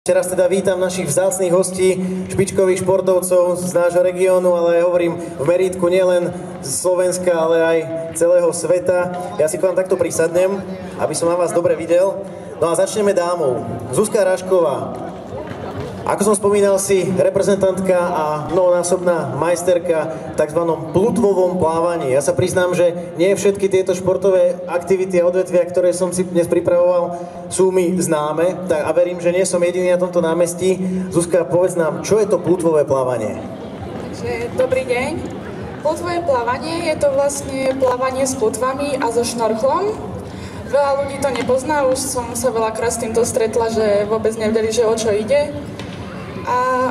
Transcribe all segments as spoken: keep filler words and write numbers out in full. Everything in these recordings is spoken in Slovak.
Teraz teda vítam našich vzácnych hostí, špičkových športovcov z nášho regiónu, ale hovorím v merítku nielen z Slovenska, ale aj celého sveta. Ja si k vám takto prisadnem, aby som na vás dobre videl. No a začneme dámou. Zuzka Rašková. Ako som spomínal, si reprezentantka a mnohonásobná majsterka v tzv. Plutvovom plávaní. Ja sa priznám, že nie všetky tieto športové aktivity a odvetvia, ktoré som si dnes pripravoval, sú mi známe, tak a verím, že nie som jediný na tomto námestí. Zuzka, povedz nám, čo je to plutvové plávanie? Takže, dobrý deň. Plutvové plávanie je to vlastne plávanie s plutvami a so šnorchlom. Veľa ľudí to nepozná, už som sa veľakrát s týmto stretla, že vôbec nevedeli, že o čo ide. A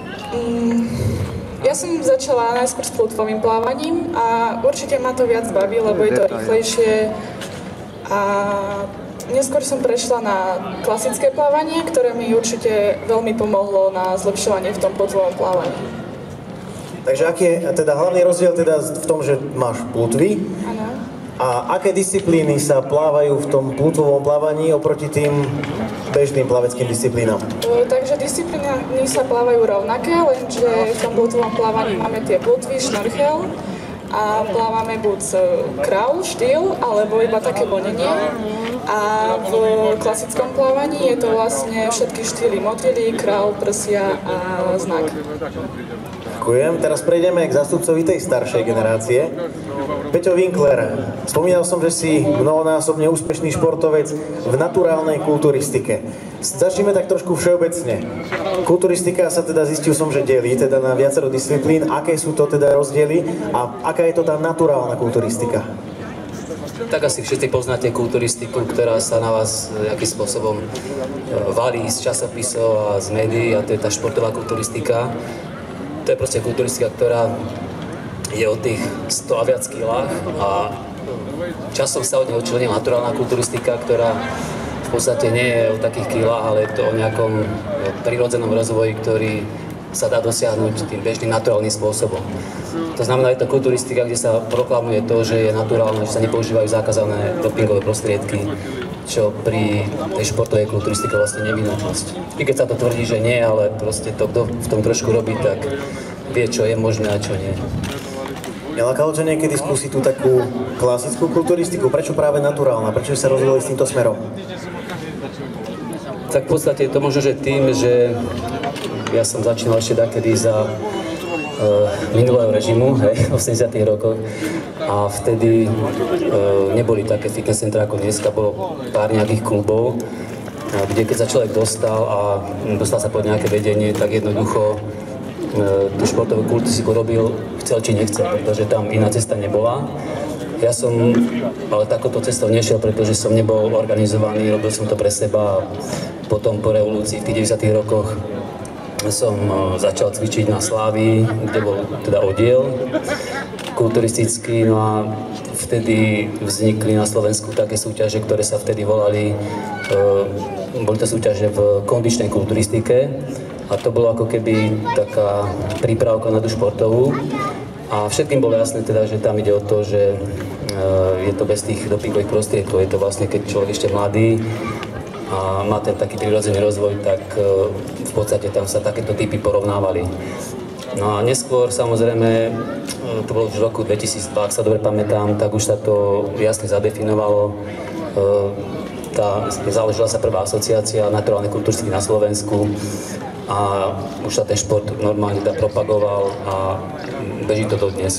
mm, ja som začala najskôr s plutvovým plávaním a určite ma to viac baví, lebo je to rýchlejšie. A neskôr som prešla na klasické plávanie, ktoré mi určite veľmi pomohlo na zlepšovanie v tom plutvovom plávaní. Takže aký je teda hlavný rozdiel teda v tom, že máš plutvy? Áno. A aké disciplíny sa plávajú v tom plutvovom plávaní oproti tým bežným plaveckým disciplínam? E, takže disciplíny sa plávajú rovnaké, lenže v tom plutvovom plávaní máme tie plutvy, šnorchel a plávame buď kraul, štýl, alebo iba také bonenie. A v klasickom plávaní je to vlastne všetky štýly motýly, kraul, prsia a znak. Ďakujem. Teraz prejdeme k zástupcovi tej staršej generácie. Peťo Winkler, spomínal som, že si mnohonásobne úspešný športovec v naturálnej kulturistike. Začneme tak trošku všeobecne. Kulturistika sa teda zistil som, že delí teda na viacero disciplín. Aké sú to teda rozdiely a aká je to tá naturálna kulturistika? Tak asi všetci poznáte kulturistiku, ktorá sa na vás nejakým spôsobom valí z časopisov a z médií, a to je tá športová kulturistika. To je proste kulturistika, ktorá je o tých sto a viac kilách a časom sa od nej odčlenia naturálna kulturistika, ktorá v podstate nie je o takých kilách, ale je to o nejakom prirodzenom rozvoji, ktorý sa dá dosiahnuť tým bežným naturálnym spôsobom. To znamená, je to kulturistika, kde sa proklamuje to, že je naturálne, že sa nepoužívajú zakázané dopingové prostriedky, čo pri tej športovej kulturistike vlastne nevyhnutnosť. I keď sa to tvrdí, že nie, ale proste to, kto v tom trošku robí, tak vie, čo je možné a čo nie. Nelákalo ťa niekedy skúsiť tú takú klasickú kulturistiku? Prečo práve naturálna? Prečo sa rozhodli s týmto smerom? Tak v podstate je to možno, že tým, že ja som začínal ešte dakedy za Uh, minulého režimu, hej, v osemdesiatych rokoch, a vtedy uh, neboli také fitness centra ako dneska, bolo pár nejakých klubov, uh, kde keď sa človek dostal a dostal sa pod nejaké vedenie, tak jednoducho uh, tú športovú kulturistiku robil, chcel či nechcel, pretože tam iná cesta nebola. Ja som ale takouto cestou nešiel, pretože som nebol organizovaný, robil som to pre seba a potom po revolúcii v tých deväťdesiatych rokoch som začal cvičiť na Slávii, kde bol teda oddiel kulturistický, no a vtedy vznikli na Slovensku také súťaže, ktoré sa vtedy volali, e, boli to súťaže v kondičnej kulturistike a to bolo ako keby taká prípravka na tú športovú a všetkým bolo jasné teda, že tam ide o to, že e, je to bez tých dopingových prostriedkov, je to vlastne keď človek ešte mladý a má ten taký prirodzený rozvoj, tak v podstate tam sa takéto typy porovnávali. No a neskôr, samozrejme, to bolo už v roku dvetisícdva, ak sa dobre pamätám, tak už sa to jasne zadefinovalo. Tá, založila sa prvá asociácia naturálnej kulturistiky na Slovensku a už sa ten šport normálne teda propagoval a beží to dodnes.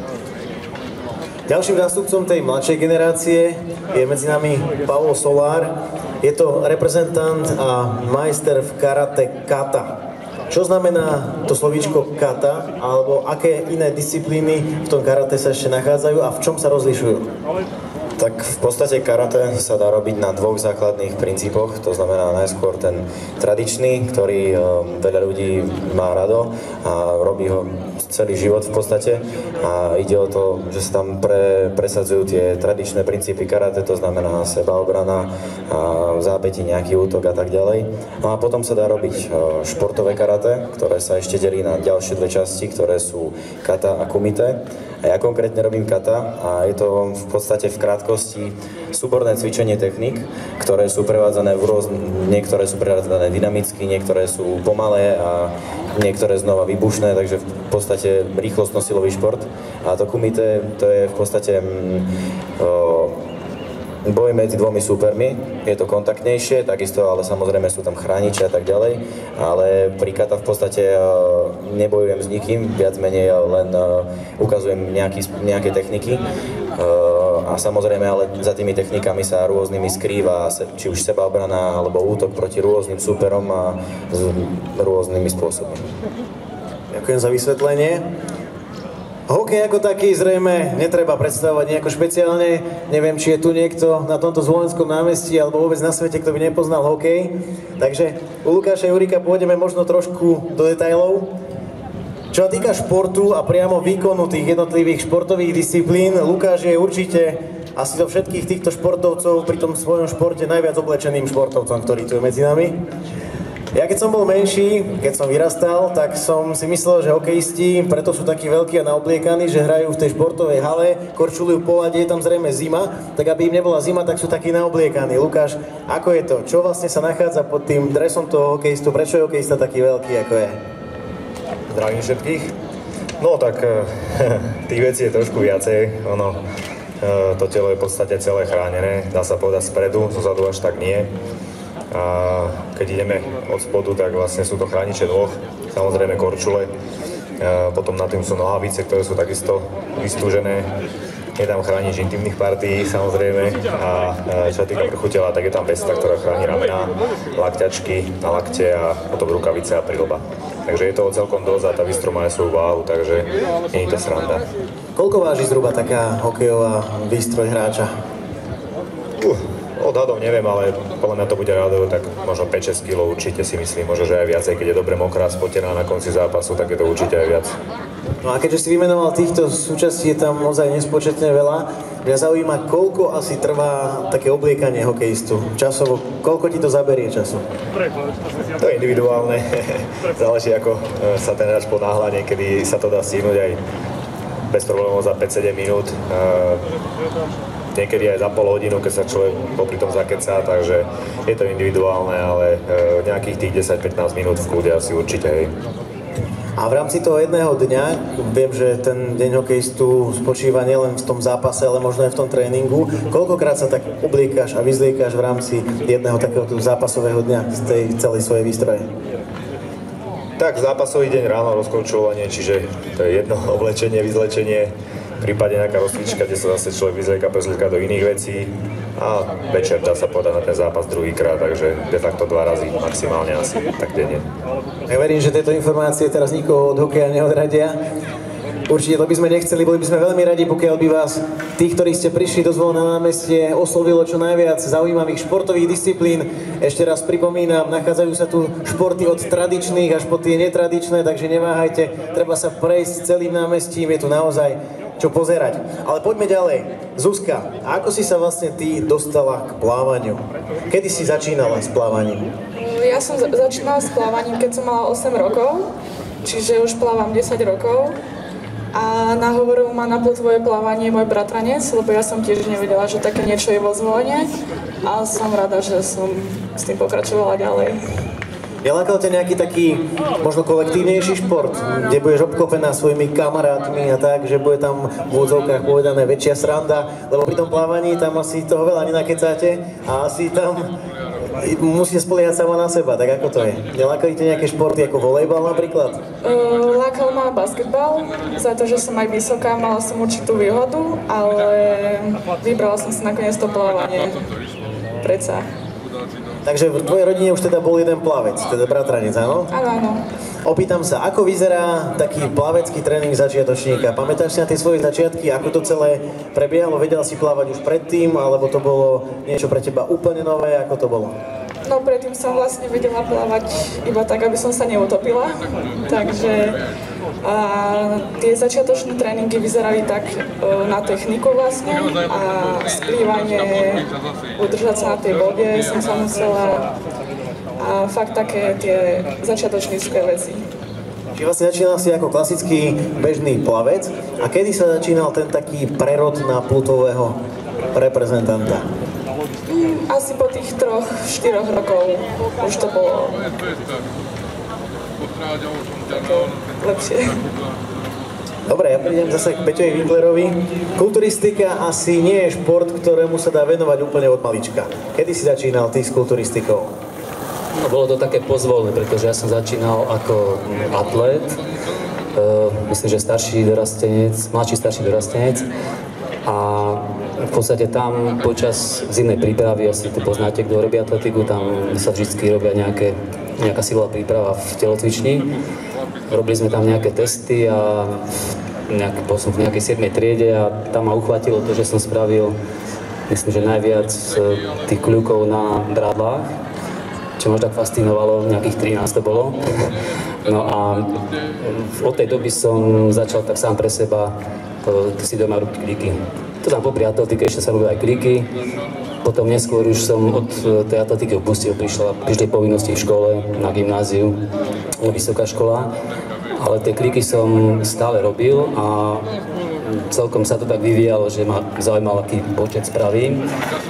Ďalším zástupcom tej mladšej generácie je medzi nami Pavol Solár. Je to reprezentant a majster v karate kata. Čo znamená to slovíčko kata, alebo aké iné disciplíny v tom karate sa ešte nachádzajú a v čom sa rozlišujú? Tak v podstate karate sa dá robiť na dvoch základných princípoch, to znamená najskôr ten tradičný, ktorý veľa ľudí má rado a robí ho celý život v podstate a ide o to, že sa tam pre, presadzujú tie tradičné princípy karate, to znamená sebaobrana, a v zápäti nejaký útok a tak ďalej. No a potom sa dá robiť športové karate, ktoré sa ešte delí na ďalšie dve časti, ktoré sú kata a kumite. A ja konkrétne robím kata a je to v podstate v krátkosti súborné cvičenie techník, ktoré sú prevádzané v rôzne, niektoré sú prevádzané dynamicky, niektoré sú pomalé a niektoré znova výbušné, takže v podstate rýchlostno-silový šport. A to kumite, to je v podstate mm, o, boj medzi dvomi súpermi, je to kontaktnejšie, takisto, ale samozrejme sú tam chrániči a tak ďalej, ale pri kata v podstate nebojujem s nikým, viac menej len ukazujem nejaký, nejaké techniky a samozrejme, ale za tými technikami sa rôznymi skrýva, či už sebaobrana alebo útok proti rôznym súperom a s rôznymi spôsobmi. Ďakujem za vysvetlenie. Hokej ako taký zrejme netreba predstavovať nejako špeciálne. Neviem, či je tu niekto na tomto Zvolenskom námestí alebo vôbec na svete, kto by nepoznal hokej. Takže u Lukáša Juríka pôjdeme možno trošku do detailov. Čo sa týka športu a priamo výkonu tých jednotlivých športových disciplín, Lukáš je určite asi zo všetkých týchto športovcov pri tom svojom športe najviac oblečeným športovcom, ktorý tu je medzi nami. Ja keď som bol menší, keď som vyrastal, tak som si myslel, že hokejisti preto sú takí veľkí a naobliekaní, že hrajú v tej športovej hale, korčulujú po ľade, je tam zrejme zima, tak aby im nebola zima, tak sú takí naobliekaní. Lukáš, ako je to? Čo vlastne sa nachádza pod tým dresom toho hokejistu? Prečo je hokejista taký veľký, ako je? Zdravím všetkých. No tak tých vecí je trošku viacej. Ono, to telo je v podstate celé chránené, dá sa povedať spredu, zozadu až tak nie. A keď ideme od spodu, tak vlastne sú to chrániče nôh, samozrejme korčule, a potom na tým sú nohavice, ktoré sú takisto vystúžené. Je tam chránič intimných partií, samozrejme, a čo sa týka vrchu tela, tak je tam vesta, ktorá chráni ramená, lakťačky na lakte a potom rukavice a prilba. Takže je toho celkom dosť a tá výstroj má aj svoju váhu, takže nie je to sranda. Koľko váži zhruba taká hokejová výstroj hráča? Uh. Odhadom neviem, ale podľa mňa to bude rádovo, tak možno päť šesť kilogramov určite si myslím, možno, že aj viacej, keď je dobre mokrá, spotená na konci zápasu, tak je to určite aj viac. No a keďže si vymenoval týchto súčastí, je tam ozaj nespočetne veľa. Mňa zaujíma, koľko asi trvá také obliekanie hokejistu časovo, koľko ti to zaberie času? To je individuálne, záleží ako sa ten hráč ponáhľa, niekedy sa to dá stihnúť aj bez problémov za päť sedem minút. Niekedy aj za pol hodinu, keď sa človek popri tom zakecá, takže je to individuálne, ale nejakých tých desať pätnásť minút v kľude asi určite, hej. A v rámci toho jedného dňa, viem, že ten deň hokejistu spočíva nielen v tom zápase, ale možno aj v tom tréningu. Koľkokrát sa tak obliekaš a vyzliekáš v rámci jedného takéhoto zápasového dňa z tej celej svojej výstroje? Tak, zápasový deň ráno rozkorčulovanie, čiže to je jedno oblečenie, vyzlečenie, prípadne nejaká rozcvička, kde sa zase človek vyzlieka, prezlieka do iných vecí a večer dá sa povedať na ten zápas druhýkrát, takže de facto dva razy maximálne asi tak denne. Ja verím, že tieto informácie teraz nikoho od hokeja neodradia. Určite to by sme nechceli, boli by sme veľmi radi, pokiaľ by vás, tí, ktorí ste prišli do Zvolena na námestie, oslovilo čo najviac zaujímavých športových disciplín. Ešte raz pripomínam, nachádzajú sa tu športy od tradičných až po tie netradičné, takže neváhajte, treba sa prejsť celým námestím, je tu naozaj čo pozerať. Ale poďme ďalej. Zuzka, ako si sa vlastne ty dostala k plávaniu? Kedy si začínala s plávaním? Ja som začínala s plávaním, keď som mala osem rokov, čiže už plávam desať rokov. A nahovoril ma na plotvoje plávanie môj bratranec, lebo ja som tiež nevedela, že také niečo je vo Zvolene. A som rada, že som s tým pokračovala ďalej. Nelákal ťa nejaký taký možno kolektívnejší šport, kde budeš obklopená svojimi kamarátmi a tak, že bude tam v úvodzovkách povedané väčšia sranda, lebo pri tom plávaní tam asi toho veľa nenakecáte a asi tam musíte spoliehať sama na seba, tak ako to je? Nelákali ťa nejaké športy ako volejbal napríklad? Uh, lákal ma basketbal, za to, že som aj vysoká, mala som určitú výhodu, ale vybrala som si nakoniec to plávanie. Predsa. Takže v tvojej rodine už teda bol jeden plavec, teda bratranec, áno? Áno, áno. Opýtam sa, ako vyzerá taký plavecký tréning začiatočníka? Pamätáš si na tie svoje začiatky, ako to celé prebiehalo? Vedela si plávať už predtým, alebo to bolo niečo pre teba úplne nové? Ako to bolo? No predtým som vlastne vedela plávať iba tak, aby som sa neutopila. Takže A tie začiatočné tréningy vyzerali tak na techniku vlastne a splývanie, udržať sa na tej vode som sa musela a fakt také tie začiatočnícke veci. Čiže vlastne začínal si ako klasický bežný plavec a kedy sa začínal ten taký prerod na plutového reprezentanta? Mm, asi po tých troch, štyroch rokov už to bolo také lepšie. Dobre, ja prídem zase k Peťovi Winklerovi. Kulturistika asi nie je šport, ktorému sa dá venovať úplne od malička. Kedy si začínal ty s kulturistikou? No, bolo to také pozvolné, pretože ja som začínal ako atlét, e, myslím, že starší dorastenec, mladší starší dorastenec a v podstate tam počas zimnej prípravy, asi to poznáte, kto robí atletiku, tam sa vždy robia nejaké, nejaká silová príprava v telocvični. Robili sme tam nejaké testy a nejaký, bol som v nejakej siedmej triede a tam ma uchvátilo to, že som spravil, myslím, že najviac tých kľukov na drádlách, čo ma tak fascinovalo, nejakých trinásť to bolo. No a od tej doby som začal tak sám pre seba si doma robiť kliky. To tam popri atletike ešte sa robili aj kliky. Potom neskôr už som od tej atletiky opustil, prišla, prišli povinnosti v škole, na gymnáziu, vysoká škola. Ale tie kliky som stále robil a celkom sa to tak vyvíjalo, že ma zaujímal, aký počet spravím.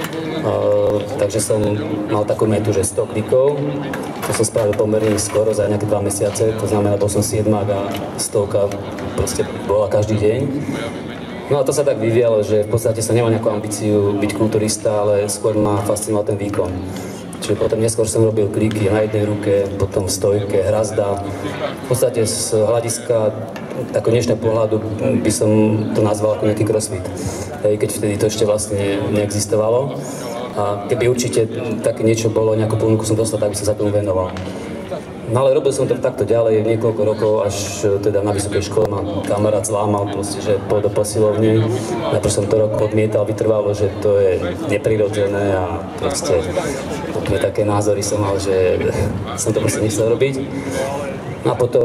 Uh, takže som mal takú metu, že sto klikov. To som spravil pomerne skoro, za nejaké dva mesiace. To znamená, bol som siedmák a stovka proste bola každý deň. No a to sa tak vyvíjalo, že v podstate som nemal nejakú ambíciu byť kulturista, ale skôr ma fascinoval ten výkon. Čiže potom neskôr som robil kliky na jednej ruke, potom v stojke, hrazda. V podstate z hľadiska takého dnešného pohľadu by som to nazval ako nejaký crossfit. Hej, keď vtedy to ešte vlastne neexistovalo. A keby určite také niečo bolo, nejakú ponuku som dostal, tak by som sa tomu venoval. No ale robil som to takto ďalej niekoľko rokov, až teda na vysokej škole ma kamarát zlámal, proste, že pôjde do posilovne. Najprv som to rok odmietal, vytrvalo, že to je neprirodzené a proste úplne také názory som mal, že som to proste nechcel robiť. No a potom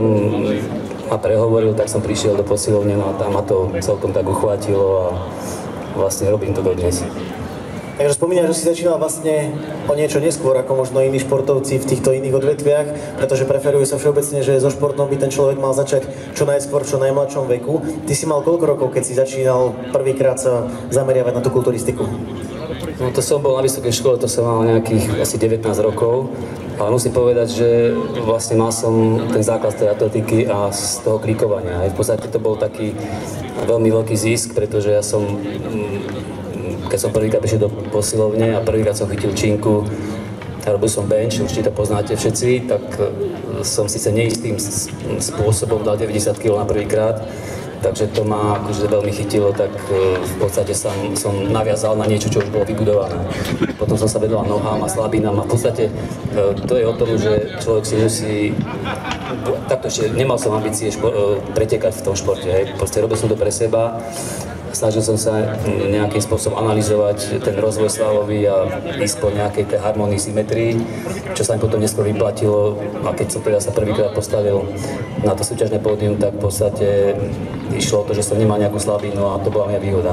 ma prehovoril, tak som prišiel do posilovne, no a tam ma to celkom tak uchvátilo a vlastne robím to dodnes. Takže spomínaš, že si začínal vlastne o niečo neskôr ako možno iní športovci v týchto iných odvetviach, pretože preferuje sa všeobecne, že so športom by ten človek mal začať čo najskôr, čo najmladšom veku. Ty si mal koľko rokov, keď si začínal prvýkrát sa zameriavať na tú kulturistiku? No to som bol na vysokej škole, to som mal nejakých asi devätnásť rokov, ale musím povedať, že vlastne mal som ten základ tej atletiky a z toho klikovania. Aj v podstate to bol taký veľmi veľký zisk, pretože ja som keď som prvýkrát prišiel do posilovne a prvýkrát som chytil činku a robil som bench, určite to poznáte všetci, tak som síce neistým spôsobom dal deväťdesiat kilogramov na prvýkrát, takže to ma akože veľmi chytilo, tak v podstate som, som naviazal na niečo, čo už bolo vybudované. Potom som sa vedol nohám a slabinám a v podstate to je o tom, že človek si musí, takto ešte nemal som ambície špo, pretekať v tom športe, hej. Proste robil som to pre seba. Snažil som sa nejakým spôsobom analyzovať ten rozvoj svalový a ísť po nejakej tej harmonii, symetrii, čo sa mi potom neskôr vyplatilo. A keď som teda sa prvýkrát postavil na to súťažné pódium, tak v podstate išlo o to, že som nemal nejakú slabinu a to bola moja výhoda.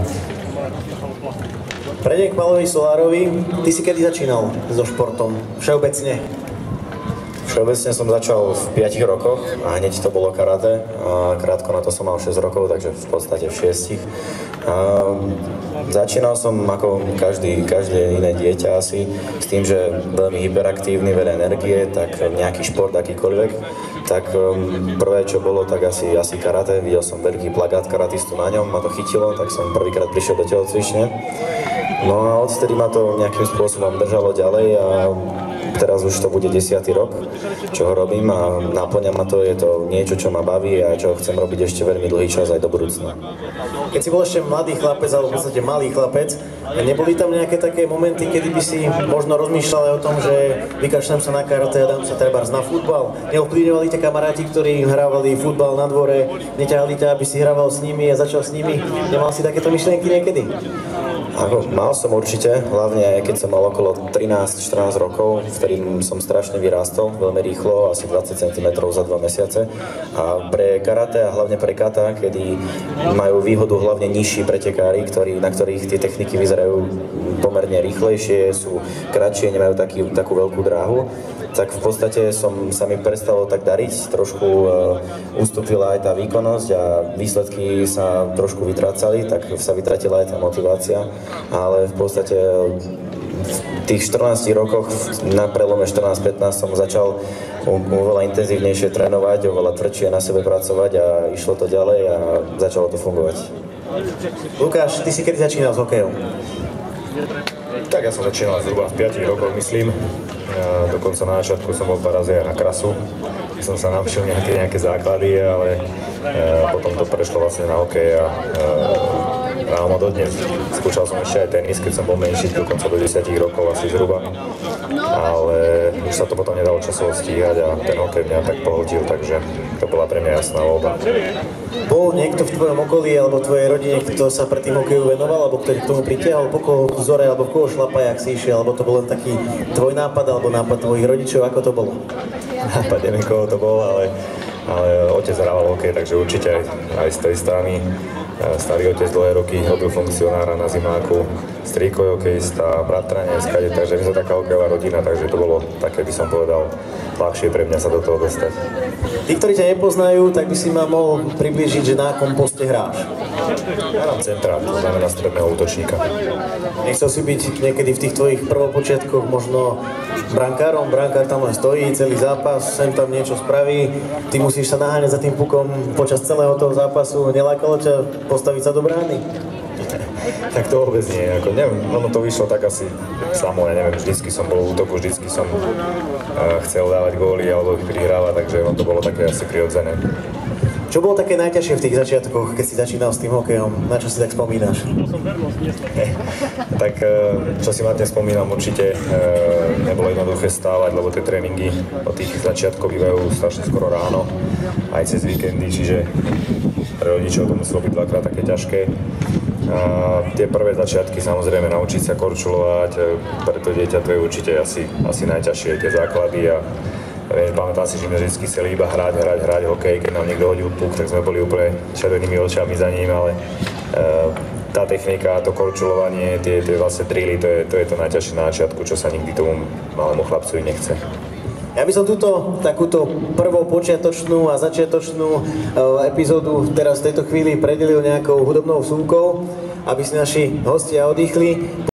Prejdem k Pálovi Solárovi. Ty si kedy začínal so športom? Všeobecne? Všeobecne som začal v piatich rokoch a hneď to bolo karate. A krátko na to som mal šesť rokov, takže v podstate v šiestich. A začínal som ako každý, každé iné dieťa asi s tým, že veľmi hyperaktívny, veľa energie, tak nejaký šport, akýkoľvek. Tak prvé, čo bolo, tak asi, asi karate. Videl som veľký plagát karatistu na ňom, ma to chytilo, tak som prvýkrát prišiel do telocvične. No a odtedy ma to nejakým spôsobom držalo ďalej a teraz už to bude desiatý rok, čo ho robím a náplňa ma to, je to niečo, čo ma baví a čo chcem robiť ešte veľmi dlhý čas aj do budúcna. Keď si bol ešte mladý chlapec, alebo v podstate malý chlapec, neboli tam nejaké také momenty, kedy by si možno rozmýšľal aj o tom, že vykašľam sa na karate a dám sa trebárs na futbal? Neovplyvňovali ťa kamaráti, ktorí hrávali futbal na dvore, neťahali ťa, aby si hrával s nimi a začal s nimi? Nemal si takéto myšlienky niekedy? Ako, mal som určite, hlavne keď som mal okolo trinásť štrnásť rokov, ktorým som strašne vyrástol, veľmi rýchlo, asi dvadsať centimetrov za dva mesiace. A pre karate a hlavne pre kata, kedy majú výhodu hlavne nižší pretekári, ktorí, na ktorých tie techniky vyzerajú pomerne rýchlejšie, sú kratšie, nemajú taký, takú veľkú dráhu, tak v podstate som, sa mi prestalo tak dariť, trošku uh, ustúpila aj tá výkonnosť a výsledky sa trošku vytrácali, tak sa vytratila aj tá motivácia, ale v podstate v tých štrnástich rokoch, na prelome štrnásť pätnásť som začal oveľa intenzívnejšie trénovať, oveľa tvrdšie na sebe pracovať a išlo to ďalej a začalo to fungovať. Lukáš, ty si kedy začínal s hokejom? Tak ja som začínal zhruba v piatich rokoch, myslím. A dokonca na začiatku som bol dva razy aj na krasu. Som sa naučil nejaké, nejaké základy, ale e, potom to prešlo vlastne na hokej a e, ráno dodnes. Skúšal som ešte aj tenis, keď som bol menší, dokonca do desať rokov asi zhruba. Ale už sa to potom nedalo časovo stíhať a ten hokej mňa tak pohltil, takže to bola pre mňa jasná voľba. Bol niekto v tvojom okolí alebo v tvojej rodine, kto sa pred tým hokeju venoval, alebo ktorý k tomu pritiahol, po koho vzore, alebo v koho šlapaj, ak si išiel, alebo to bol len taký tvoj nápad, alebo nápad tvojich rodičov, ako to bolo? Nápad, neviem koho to bol, ale, ale otec hrával hokej, takže určite aj, aj z tej strany. Starý otec dlhé roky robil funkcionára na zimáku, strýko je hokejista, bratranec, skade, takže my sme taká hokejová rodina, takže to bolo také, by som povedal, ľahšie pre mňa sa do toho dostať. Tí, ktorí ťa nepoznajú, tak by si ma mohol priblížiť, že na akom poste hráš. Ja mám centrál, to znamená stredného útočníka. Nechcel si byť niekedy v tých tvojich prvopočiatkoch možno brankárom, brankár tam len stojí celý zápas, sem tam niečo spraví, ty musíš sa naháňať za tým pukom počas celého toho zápasu, nelákalo ťa postaviť sa do brány? Tak to vôbec nie, ako neviem, ono to vyšlo tak asi samo, ja neviem, vždycky som bol v útoku, vždycky som uh, chcel dávať góly alebo ich prihrávať, takže ono to bolo také asi prirodzené. Čo bolo také najťažšie v tých začiatkoch, keď si začínal s tým hokejom? Na čo si tak spomínaš? Tak čo si ma dnes spomínam, určite nebolo jednoduché stávať, lebo tie tréningy od tých začiatkov bývajú strašne skoro ráno, aj cez víkendy, čiže pre rodičov to muselo byť dvakrát také ťažké. A tie prvé začiatky, samozrejme, naučiť sa korčulovať, pre to dieťa to je určite asi, asi najťažšie, tie základy. A Viem, pamätám si, že sme vždy chceli iba hrať, hrať, hrať hokej, keď nám niekto hodil puk, tak sme boli úplne červenými očami za ním, ale uh, tá technika, to korčulovanie, tie, tie vlastne drily, to je, to je to najťažšie na začiatku, čo sa nikdy tomu malému chlapcovi nechce. Ja by som túto takúto prvou počiatočnú a začiatočnú uh, epizódu teraz v tejto chvíli predelil nejakou hudobnou vsúkou, aby si naši hostia oddychli.